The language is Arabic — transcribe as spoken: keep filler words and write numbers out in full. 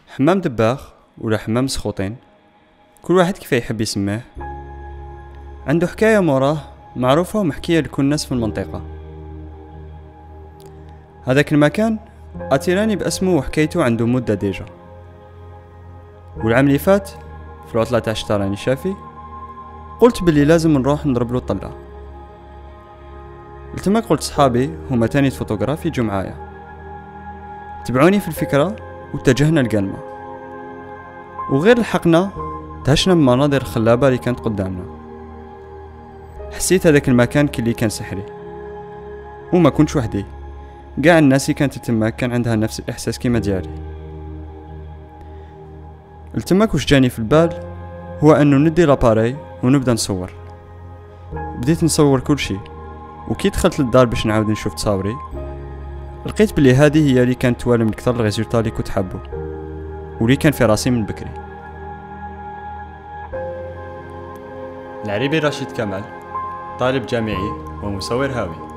حمام دباغ ولا حمام سخوطين، كل واحد كيف يحب يسميه، عنده حكاية موراه معروفة ومحكية لكل الناس في المنطقة. هذاك المكان أتيراني باسمه وحكايته عنده مدة ديجا، والعام اللي فات في العطلة تاع الشتا راني شافي قلت بلي لازم نروح نضرب له طلة. لتما قلت صحابي هما تاني فوتوغراف يجوا معايا، تبعوني في الفكرة واتجهنا لقلمة، وغير لحقنا دهشنا بمناظر خلابة اللي كانت قدامنا. حسيت هذاك المكان كلي كان سحري، وما كنتش وحدي، قاع الناس اللي كانت تما كان عندها نفس الاحساس كيما ديالي. التماك وش جاني في البال هو انه ندي لاباري ونبدا نصور. بديت نصور كل شيء، وكي دخلت للدار باش نعاود نشوف تصاوري لقيت بلي هذه هي اللي كانت توالي من اكثر الريزولتا اللي كنت حابه واللي كان في راسي من بكري. العريبي رشيد كمال، طالب جامعي ومصور هاوي.